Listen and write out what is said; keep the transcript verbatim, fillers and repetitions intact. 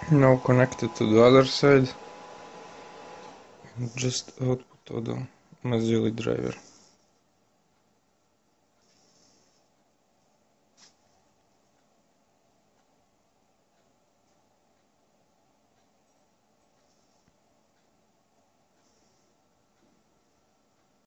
Now connect it to the other side and just output to the Mozilla driver.